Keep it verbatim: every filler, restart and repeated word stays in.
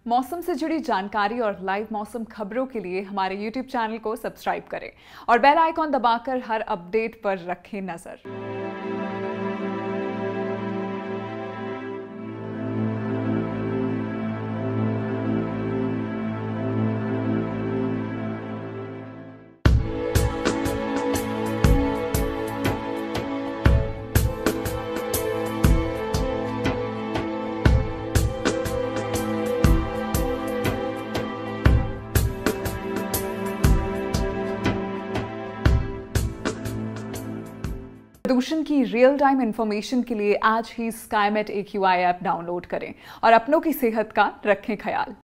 मौसम से जुड़ी जानकारी और लाइव मौसम खबरों के लिए हमारे यूट्यूब चैनल को सब्सक्राइब करें और बेल आइकॉन दबाकर हर अपडेट पर रखें नजर। प्रदूषण की रियल टाइम इंफॉर्मेशन के लिए आज ही Skymet A Q I app download करें और अपनों की सेहत का रखें ख्याल।